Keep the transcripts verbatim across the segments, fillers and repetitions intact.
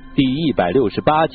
第一百六十八集。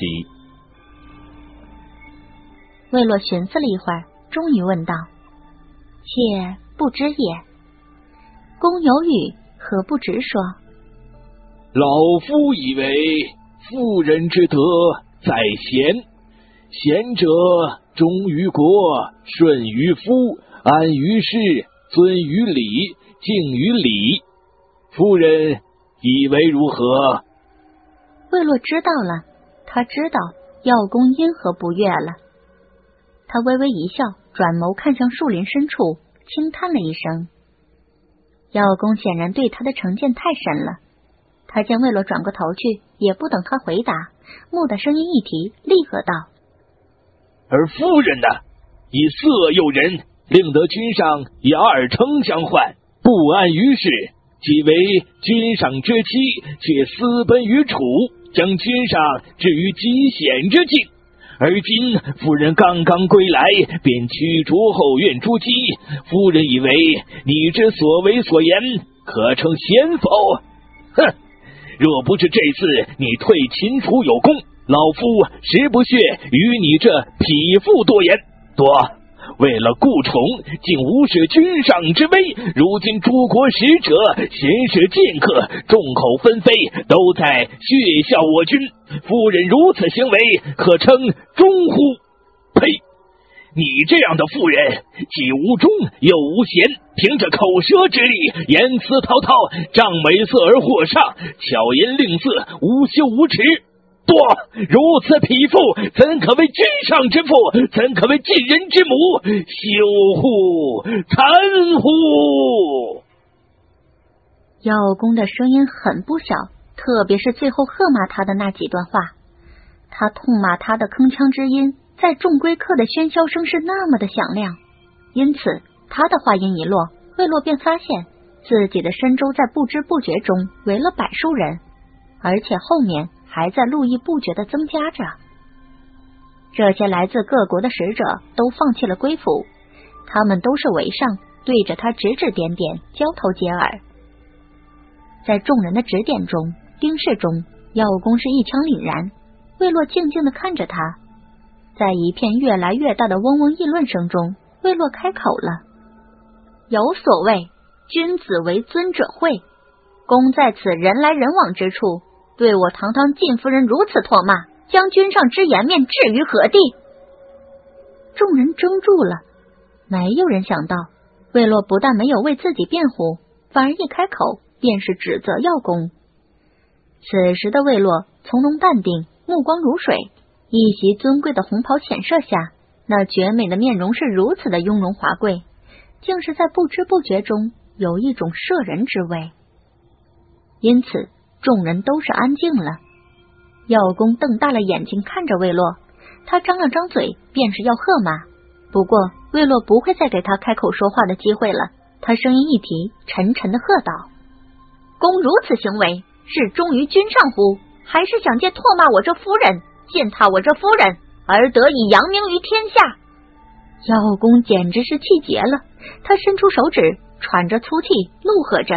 魏洛寻思了一会儿，终于问道：“妾不知也。”公有语，何不直说？ 老夫以为，妇人之德在贤，贤者忠于国，顺于夫，安于事，尊于礼，敬于礼。夫人以为如何？ 魏洛知道了，他知道药公因何不悦了。他微微一笑，转眸看向树林深处，轻叹了一声。药公显然对他的成见太深了。他见魏洛转过头去，也不等他回答，蓦地声音一提，厉喝道：“ 而夫人呢？以色诱人，令得君上以二称相换，不安于事，即为君上之妻，却私奔于楚，将君上置于极险之境。而今夫人刚刚归来，便驱逐后院诸姬。夫人以为你之所为所言，可称贤否？哼！若不是这次你退秦楚有功，老夫实不屑与你这匹夫多言。多为了顾宠，竟无视君上之威。如今诸国使者、贤士剑客众口纷飞，都在血笑我军。夫人如此行为，可称忠乎？呸！你这样的妇人，既无忠又无贤，凭着口舌之力，言辞滔滔，仗美色而惑上，巧言令色，无羞无耻。多如此匹夫，怎可为君上之妇？怎可为晋人之母？羞乎！惭乎！ 药公的声音很不小，特别是最后喝骂他的那几段话，他痛骂他的铿锵之音，在众贵客的喧嚣声是那么的响亮。因此他的话音一落，魏洛便发现自己的身周在不知不觉中围了百数人，而且后面还在络绎不绝地增加着。这些来自各国的使者都放弃了归服，他们都是围上，对着他指指点点，交头接耳。在众人的指点中、盯视中，药公是一腔凛然。魏洛静静地看着他，在一片越来越大的嗡嗡议论声中，魏洛开口了：“有所谓君子为尊者讳，公在此人来人往之处，对我堂堂晋夫人如此唾骂，将君上之颜面置于何地？”众人怔住了，没有人想到魏洛不但没有为自己辩护，反而一开口便是指责药公。此时的魏洛从容淡定，目光如水，一袭尊贵的红袍显射下，那绝美的面容是如此的雍容华贵，竟是在不知不觉中有一种摄人之味。因此众人都是安静了。药公瞪大了眼睛看着魏洛，他张了张嘴，便是要喝骂。不过魏洛不会再给他开口说话的机会了，他声音一提，沉沉的喝道：“公如此行为，是忠于君上乎？还是想借唾骂我这夫人，践踏我这夫人，而得以扬名于天下？”药公简直是气结了，他伸出手指，喘着粗气，怒喝着：“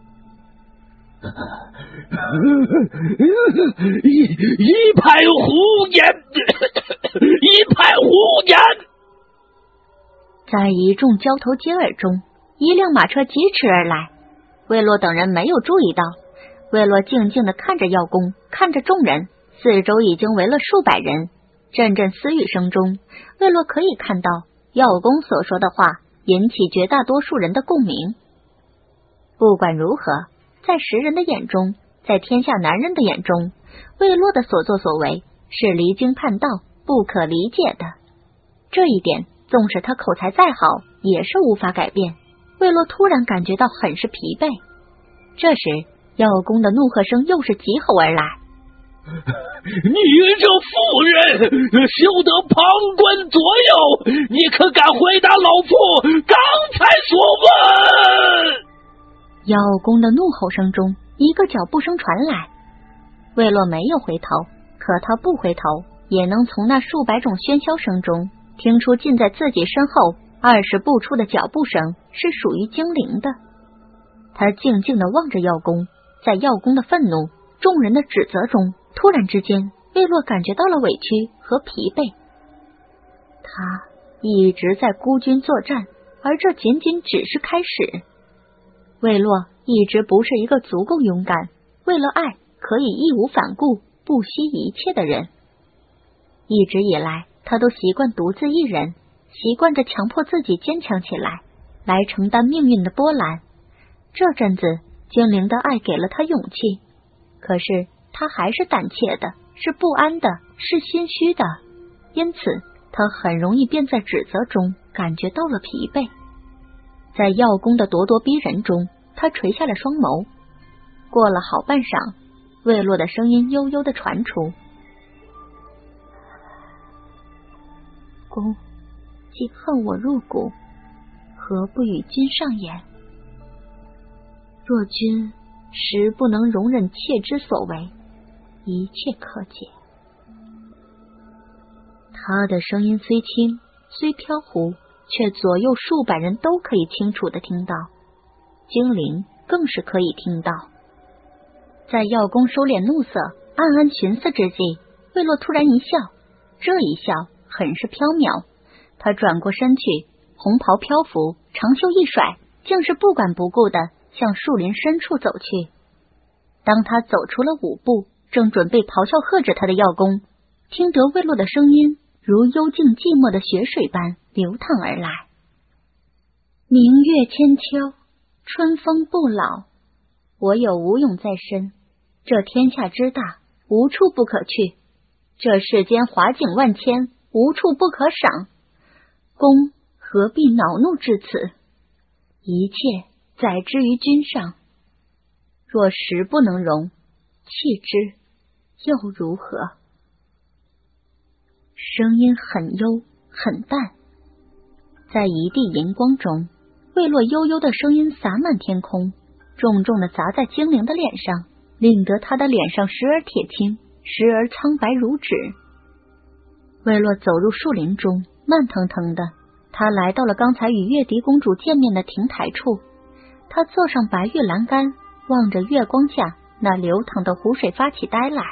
一一派胡言，一派胡言！” 在一众交头接耳中，一辆马车疾驰而来。魏洛等人没有注意到，魏洛静静地看着药公，看着众人，四周已经围了数百人。阵阵私语声中，魏洛可以看到药公所说的话引起绝大多数人的共鸣。不管如何，在时人的眼中，在天下男人的眼中，魏洛的所作所为是离经叛道，不可理解的。这一点纵使他口才再好，也是无法改变。魏洛突然感觉到很是疲惫。这时药公的怒喝声又是急吼而来：“ 你这妇人，休得旁观左右！你可敢回答老夫刚才所问？” 药公的怒吼声中，一个脚步声传来。魏洛没有回头，可他不回头，也能从那数百种喧嚣声中听出近在自己身后二十步处的脚步声是属于精灵的。他静静地望着药公，在药公的愤怒、众人的指责中，突突然之间，魏洛感觉到了委屈和疲惫。他一直在孤军作战，而这仅仅只是开始。魏洛一直不是一个足够勇敢，为了爱可以义无反顾、不惜一切的人。一直以来，他都习惯独自一人，习惯着强迫自己坚强起来，来承担命运的波澜。这阵子，精灵的爱给了他勇气，可是他还是胆怯的，是不安的，是心虚的，因此他很容易便在指责中感觉到了疲惫。在药宫的咄咄逼人中，他垂下了双眸。过了好半晌，魏洛的声音悠悠的传出：公既恨我入骨，何不与君上言？若君实不能容忍妾之所为，一切可解。他的声音虽轻，虽飘忽，却左右数百人都可以清楚的听到，精灵更是可以听到。在药宫收敛怒色，暗暗寻思之际，魏洛突然一笑，这一笑很是飘渺。他转过身去，红袍飘拂，长袖一甩，竟是不管不顾的向树林深处走去。当他走出了五步，正准备咆哮喝止他的药宫，听得魏洛的声音如幽静寂寞的雪水般流淌而来。明月千秋，春风不老，我有吴勇在身，这天下之大，无处不可去，这世间华景万千，无处不可赏，公何必恼怒至此？一切载之于君上，若实不能容，弃之又如何？声音很幽很淡，在一地银光中，魏洛悠悠的声音洒满天空，重重的砸在精灵的脸上，令得他的脸上时而铁青，时而苍白如纸。魏洛走入树林中，慢腾腾的，他来到了刚才与月笛公主见面的亭台处。他坐上白玉栏杆，望着月光下那流淌的湖水发起呆来。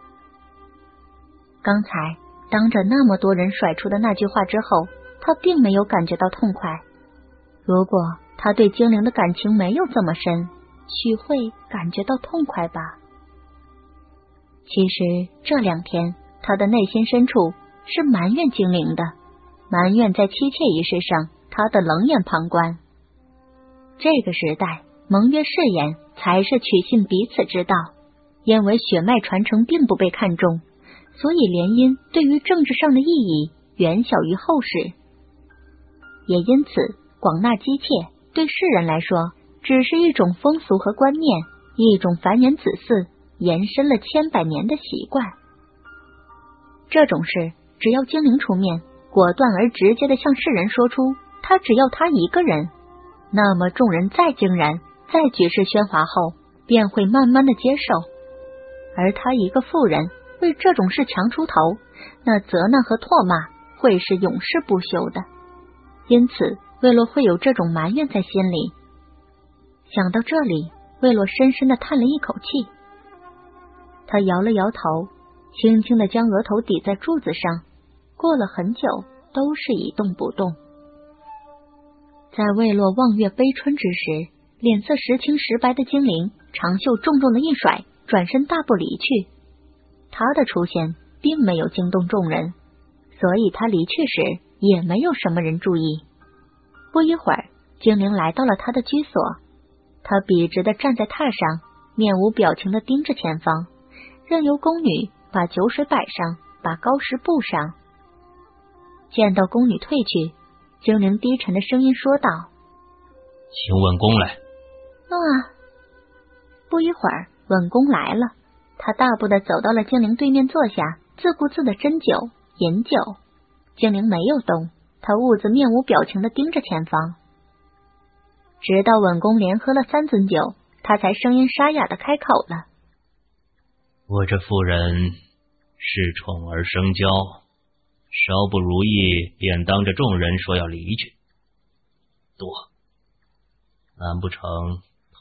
刚才当着那么多人甩出的那句话之后，他并没有感觉到痛快。如果他对精灵的感情没有这么深，许会感觉到痛快吧。其实这两天他的内心深处是埋怨精灵的，埋怨在妻妾一事上他的冷眼旁观。这个时代盟约誓言才是取信彼此之道，因为血脉传承并不被看重，所以联姻对于政治上的意义远小于后世。也因此广纳姬妾对世人来说只是一种风俗和观念，一种繁衍子嗣延伸了千百年的习惯。这种事只要精灵出面，果断而直接的向世人说出他只要他一个人，那么众人再惊然，再举世喧哗后，便会慢慢的接受。而他一个妇人为这种事强出头，那责难和唾骂会是永世不休的。因此魏洛会有这种埋怨在心里。想到这里，魏洛深深的叹了一口气，他摇了摇头，轻轻的将额头抵在柱子上，过了很久都是一动不动。在魏洛望月悲春之时，脸色时青时白的精灵长袖重重的一甩，转身大步离去。他的出现并没有惊动众人，所以他离去时也没有什么人注意。不一会儿，精灵来到了他的居所，他笔直的站在榻上，面无表情的盯着前方，任由宫女把酒水摆上，把糕食布上。见到宫女退去，精灵低沉的声音说道： 请稳宫来。 啊！不一会儿，稳宫来了，他大步的走到了精灵对面坐下，自顾自的斟酒饮酒。精灵没有动，他兀自面无表情的盯着前方，直到稳宫连喝了三樽酒，他才声音沙哑的开口了： 我这妇人恃宠而生骄，稍不如意便当着众人说要离去，多难不成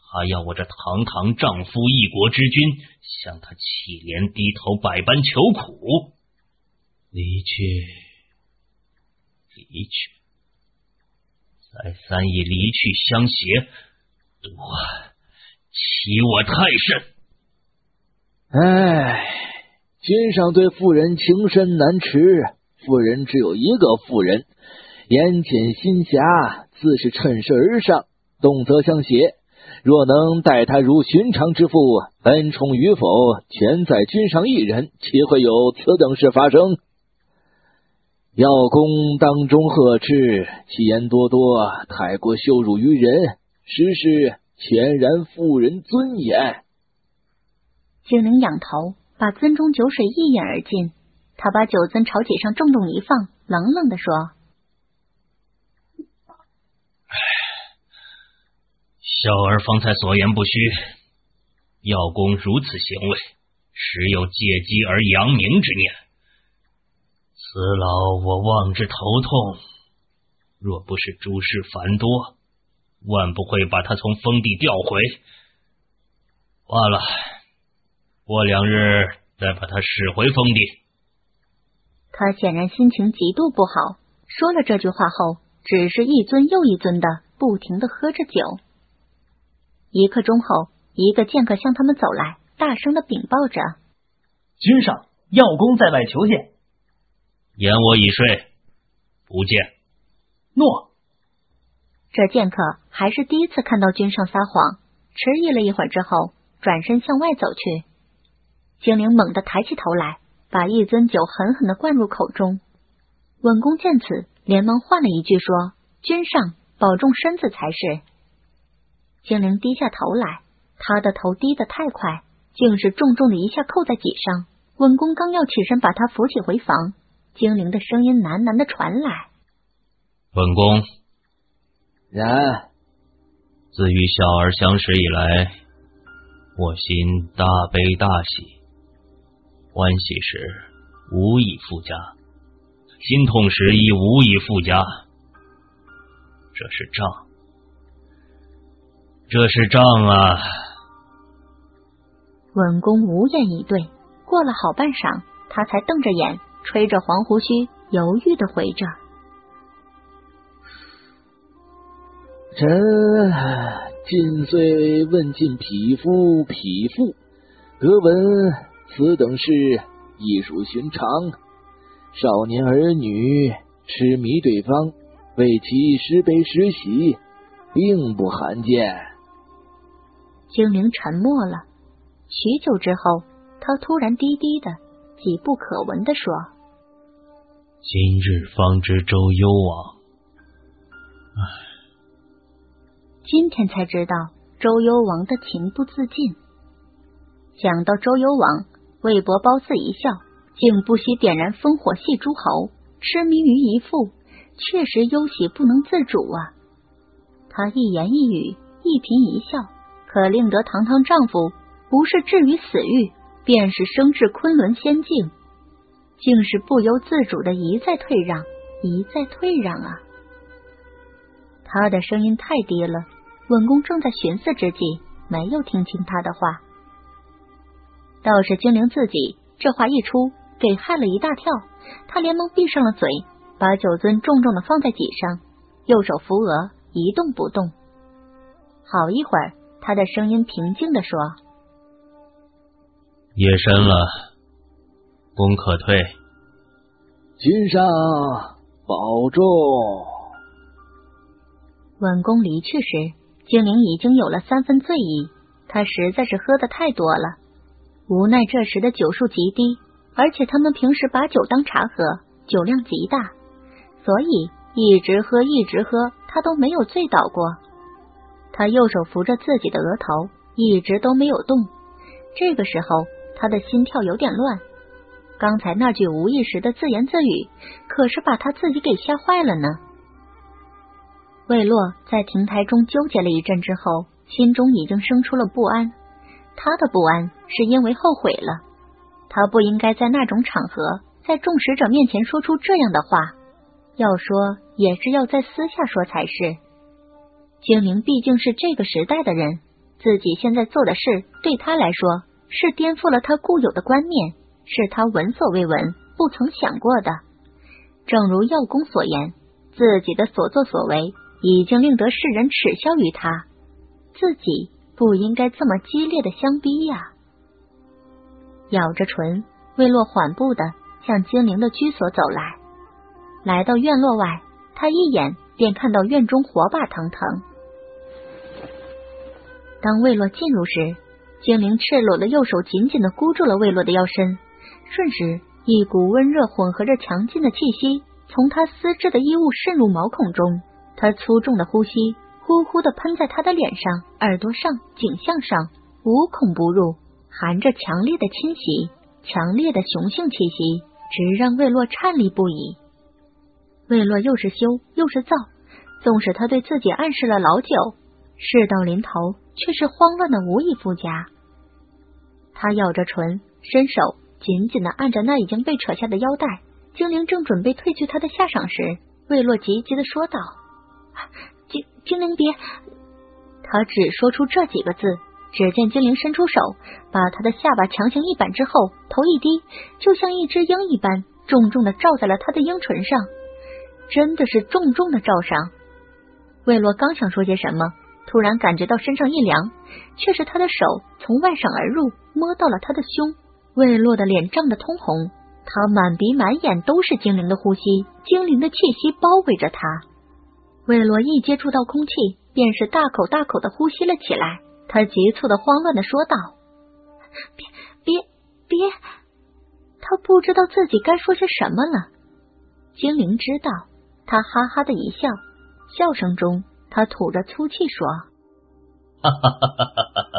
还要我这堂堂丈夫一国之君向他乞怜低头，百般求苦？离去，离去，再三以离去相胁，多欺我太甚。 唉，君上对妇人情深难持，妇人只有一个妇人，眼浅心狭，自是趁势而上，动则相胁。若能待她如寻常之妇，恩宠与否全在君上一人，岂会有此等事发生？药公当中呵斥，其言多多，太过羞辱于人，实是全然妇人尊严。 精灵仰头，把樽中酒水一饮而尽。他把酒樽朝几上重重一放，冷冷地说： 小儿方才所言不虚，药公如此行为，实有借机而扬名之念。此老我望之头痛，若不是诸事繁多，万不会把他从封地调回。罢了，过两日再把他使回封地。 他显然心情极度不好，说了这句话后，只是一樽又一樽的不停的喝着酒。一刻钟后，一个剑客向他们走来，大声的禀报着： 君上，药公在外求见。 言我已睡，不见。 诺。 这剑客还是第一次看到君上撒谎，迟疑了一会儿之后，转身向外走去。精灵猛地抬起头来，把一樽酒狠狠地灌入口中。稳公见此，连忙换了一句说：君上保重身子才是。精灵低下头来，他的头低得太快，竟是重重的一下扣在脊上。稳公刚要起身把他扶起回房，精灵的声音喃喃地传来： 稳公， 然自与小儿相识以来，我心大悲大喜，欢喜时无以复加，心痛时亦无以复加。这是账，这是账啊！ 稳公无言以对，过了好半晌，他才瞪着眼，吹着黄胡须，犹豫的回着： 臣近岁问尽匹夫匹妇，得闻此等事亦属寻常。少年儿女痴迷对方，为其十悲十喜，并不罕见。 精灵沉默了许久之后，他突然低低的、几不可闻的说： 今日方知周幽王。唉， 今天才知道周幽王的情不自禁。想到周幽王，魏博褒姒一笑，竟不惜点燃烽火戏诸侯，痴迷于一妇，确实忧喜不能自主啊。他一言一语，一颦一笑，可令得堂堂丈夫不是置于死狱，便是升至昆仑仙境，竟是不由自主的一再退让，一再退让啊。他的声音太低了，稳公正在寻思之际，没有听清他的话。倒是精灵自己这话一出，给害了一大跳，他连忙闭上了嘴，把酒樽重重的放在脊上，右手扶额，一动不动。好一会儿，他的声音平静地说： 夜深了，公可退。 君上保重。 稳公离去时，精灵已经有了三分醉意，他实在是喝得太多了。无奈这时的酒数极低，而且他们平时把酒当茶喝，酒量极大，所以一直喝一直喝，他都没有醉倒过。他右手扶着自己的额头，一直都没有动。这个时候他的心跳有点乱，刚才那句无意识的自言自语，可是把他自己给吓坏了呢。魏洛在亭台中纠结了一阵之后，心中已经生出了不安。他的不安是因为后悔了，他不应该在那种场合，在众使者面前说出这样的话，要说也是要在私下说才是。精灵毕竟是这个时代的人， 自己现在做的事对他来说是颠覆了他固有的观念，是他闻所未闻、不曾想过的。正如药公所言，自己的所作所为已经令得世人耻笑于他，自己不应该这么激烈的相逼呀。咬着唇，魏洛缓步的向精灵的居所走来。来到院落外，他一眼便看到院中火把腾腾。当魏洛进入时，精灵赤裸的右手紧紧的箍住了魏洛的腰身，瞬时一股温热混合着强劲的气息从他丝质的衣物渗入毛孔中，他粗重的呼吸呼呼的喷在他的脸上、耳朵上、颈项上，无孔不入，含着强烈的侵袭，强烈的雄性气息，直让魏洛颤栗不已。魏洛又是羞又是躁，纵使他对自己暗示了老久，事到临头却是慌乱的无以复加。他咬着唇，伸手紧紧的按着那已经被扯下的腰带。精灵正准备褪去他的下场时，魏洛急急的说道：精精灵别。他只说出这几个字，只见精灵伸出手，把他的下巴强行一扳之后，头一低，就像一只鹰一般，重重的罩在了他的鹰唇上，真的是重重的罩上。魏洛刚想说些什么，突然感觉到身上一凉，却是他的手从外省而入，摸到了他的胸。魏洛的脸涨得通红，他满鼻满眼都是精灵的呼吸，精灵的气息包围着他。魏洛一接触到空气，便是大口大口的呼吸了起来。他急促的慌乱的说道：别别别！他不知道自己该说些什么了。精灵知道，他哈哈的一笑，笑声中他吐着粗气说： 哈哈哈哈哈哈！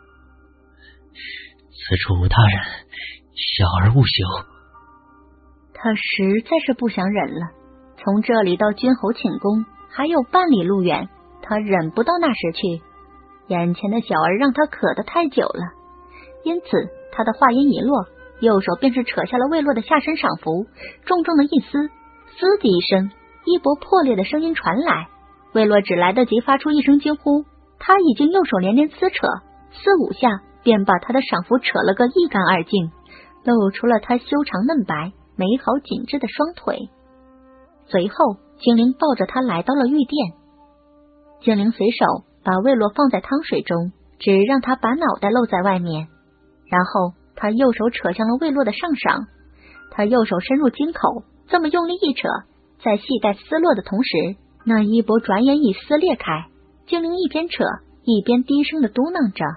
此处无他人，小儿勿羞。 他实在是不想忍了，从这里到君侯寝宫还有半里路远，他忍不到那时去。眼前的小儿让他渴得太久了，因此他的话音一落，右手便是扯下了魏洛的下身上服，重重的一撕，嘶的一声，衣钵破裂的声音传来。魏洛只来得及发出一声惊呼，他已经右手连连撕扯，四五下便把他的上服扯了个一干二净，露出了他修长嫩白、美好紧致的双腿。随后精灵抱着他来到了御殿，精灵随手把魏洛放在汤水中，只让他把脑袋露在外面，然后他右手扯向了魏洛的上晌，他右手伸入金口，这么用力一扯，在系带撕落的同时，那衣钵转眼已撕裂开。精灵一边扯一边低声的嘟囔着：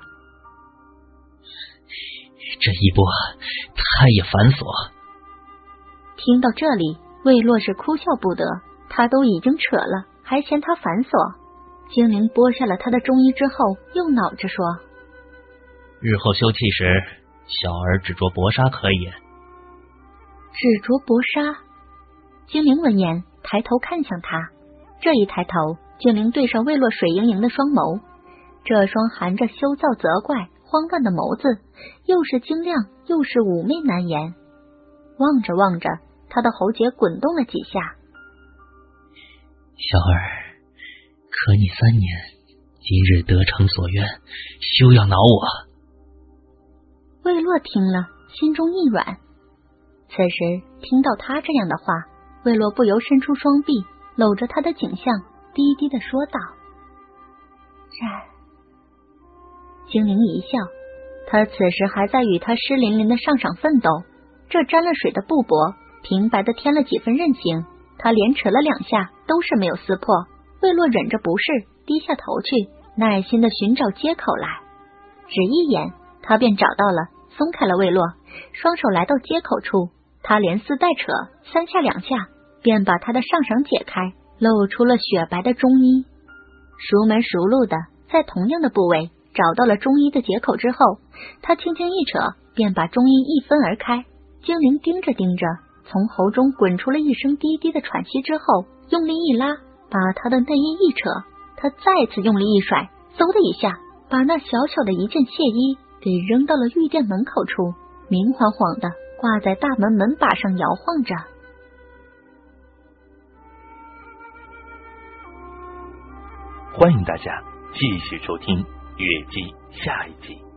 这衣钵太也繁琐。 听到这里，魏洛是哭笑不得，他都已经扯了，还嫌他繁琐。精灵剥下了他的中衣之后，又恼着说： 日后休憩时，小儿只着薄纱可也。 只着薄纱？精灵闻言抬头看向他，这一抬头，精灵对上魏洛水盈盈的双眸，这双含着羞躁、责怪、慌乱的眸子，又是晶亮又是妩媚难言。望着望着，他的喉结滚动了几下。 小儿，可你三年，今日得偿所愿，休要恼我。 魏洛听了，心中一软。此时听到他这样的话，魏洛不由伸出双臂，搂着他的颈项，低低的说道：然。精灵一笑，他此时还在与他湿淋淋的上晌奋斗，这沾了水的布帛平白的添了几分韧性，他连扯了两下都是没有撕破。魏洛忍着不适，低下头去，耐心的寻找接口来。只一眼，他便找到了，松开了魏洛，双手来到接口处，他连撕带扯，三下两下便把他的上晌解开，露出了雪白的中衣。熟门熟路的在同样的部位找到了中衣的解口之后，他轻轻一扯，便把中衣一分而开。精灵盯着盯着，从喉中滚出了一声低低的喘息之后，用力一拉，把他的内衣一扯，他再次用力一甩，嗖的一下，把那小小的一件亵衣给扔到了御殿门口处，明晃晃的挂在大门门把上摇晃着。 欢迎大家继续收听月姬下一集。